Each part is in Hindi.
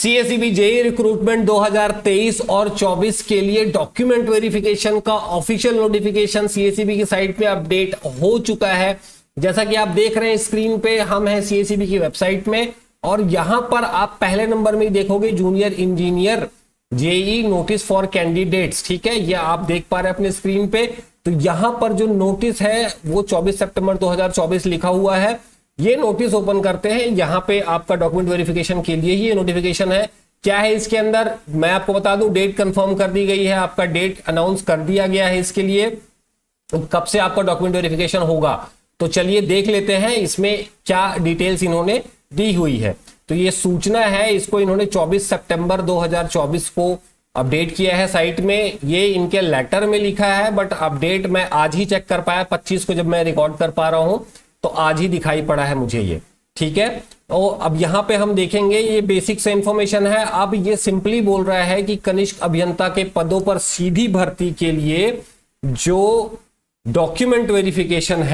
सीएसईबी जेईई रिक्रूटमेंट 2023 और 24 के लिए डॉक्यूमेंट वेरिफिकेशन का ऑफिशियल नोटिफिकेशन सीएसईबी की साइट पे अपडेट हो चुका है। जैसा कि आप देख रहे हैं स्क्रीन पे, हम हैं सीएसईबी की वेबसाइट में और यहां पर आप पहले नंबर में देखोगे junior engineer JEE notice for candidates. ठीक है, ये आप देख पा रहे हैं अपने स्क्रीन पे। तो यहां पर जो नोटिस है वो 24 सितंबर 2024 लिखा हुआ है। ये नोटिस ओपन करते हैं, यहां पे आपका डॉक्यूमेंट वेरिफिकेशन के लिए ही ये नोटिफिकेशन है। क्या है इसके अंदर मैं आपको बता दूं, डेट कंफर्म कर दी गई है, आपका डेट अनाउंस कर दिया गया है इसके लिए कब से आपका डॉक्यूमेंट वेरिफिकेशन होगा। तो चलिए देख लेते हैं इसमें क्या डिटेल्स इन्होंने दी हुई है। तो ये सूचना है, इसको इन्होंने 24 सितंबर 2024 को अपडेट किया है साइट में। ये इनके लेटर में लिखा है बट अपडेट मैं आज ही चेक कर पाया, 25 को जब मैं रिकॉर्ड कर पा रहा हूं तो आज ही दिखाई पड़ा है मुझे ये। ठीक है, तो अब यहां पे हम देखेंगे, ये बेसिक से इंफॉर्मेशन है। अब ये सिंपली बोल रहा है कि कनिष्क अभियंता के पदों पर सीधी भर्ती के लिए जो डॉक्यूमेंट वेरिफिकेशन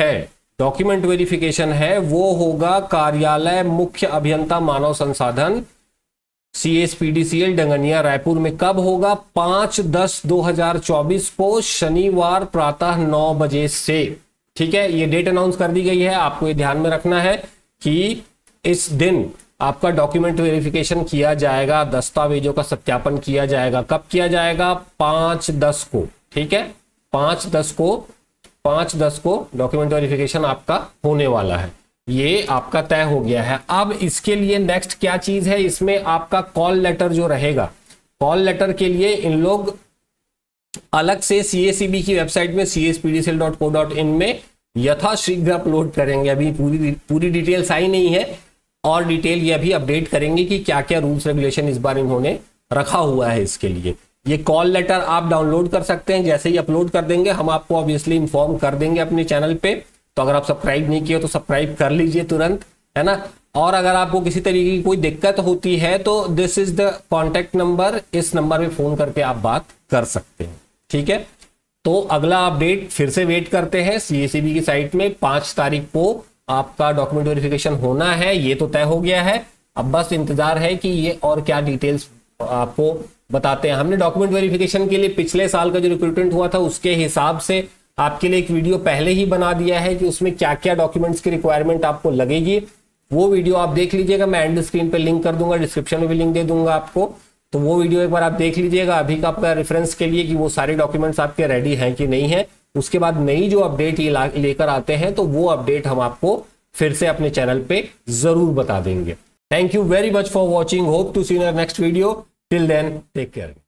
है वो होगा कार्यालय मुख्य अभियंता मानव संसाधन CSPDCL डंगनिया रायपुर में। कब होगा? 5/10/2024 को शनिवार प्रातः 9 बजे से। ठीक है, ये डेट अनाउंस कर दी गई है। आपको ये ध्यान में रखना है कि इस दिन आपका डॉक्यूमेंट वेरिफिकेशन किया जाएगा, दस्तावेजों का सत्यापन किया जाएगा। कब किया जाएगा? 5/10 को। ठीक है, 5/10 को डॉक्यूमेंट वेरिफिकेशन आपका होने वाला है। ये आपका तय हो गया है। अब इसके लिए नेक्स्ट क्या चीज है, इसमें आपका कॉल लेटर जो रहेगा, कॉल लेटर के लिए इन लोग अलग से सीएसईबी की वेबसाइट में cspdcl.co.in में यथाशीघ्र अपलोड करेंगे। अभी पूरी डिटेल्स आई नहीं है और डिटेल ये अभी अपडेट करेंगे कि क्या क्या रूल्स रेगुलेशन इस बार इन्होंने रखा हुआ है इसके लिए। ये कॉल लेटर आप डाउनलोड कर सकते हैं, जैसे ही अपलोड कर देंगे हम आपको ऑब्वियसली इन्फॉर्म कर देंगे अपने चैनल पे। तो अगर आप सब्सक्राइब नहीं किए तो सब्सक्राइब कर लीजिए तुरंत, है ना। और अगर आपको किसी तरीके की कोई दिक्कत होती है तो this is the contact number, इस नंबर पे फोन करके आप बात कर सकते हैं। ठीक है, तो अगला अपडेट फिर से वेट करते हैं। सीएसईबी की साइट में 5 तारीख को आपका डॉक्यूमेंट वेरिफिकेशन होना है, ये तो तय हो गया है। अब बस इंतजार है कि ये और क्या डिटेल्स आपको बताते हैं। हमने डॉक्यूमेंट वेरिफिकेशन के लिए पिछले साल का जो रिक्रूटमेंट हुआ था उसके हिसाब से आपके लिए एक वीडियो पहले ही बना दिया है कि उसमें क्या क्या डॉक्यूमेंट्स की रिक्वायरमेंट आपको लगेगी। वो वीडियो आप देख लीजिएगा, मैं एंड स्क्रीन पे लिंक कर दूंगा, डिस्क्रिप्शन में भी लिंक दे दूंगा आपको। तो वो वीडियो एक बार आप देख लीजिएगा अभी का आपका रेफरेंस के लिए कि वो सारे डॉक्यूमेंट्स आपके रेडी हैं कि नहीं है। उसके बाद नई जो अपडेट ये लेकर आते हैं तो वो अपडेट हम आपको फिर से अपने चैनल पे जरूर बता देंगे। Thank you very much for watching, hope to see in next video. Till then take care.